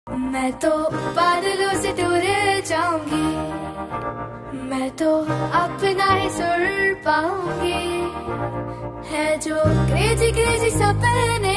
मैं तो बादलों से दूर जाऊंगी, मैं तो अपना ही सुर पाऊंगी। है जो क्रेजी क्रेजी सपने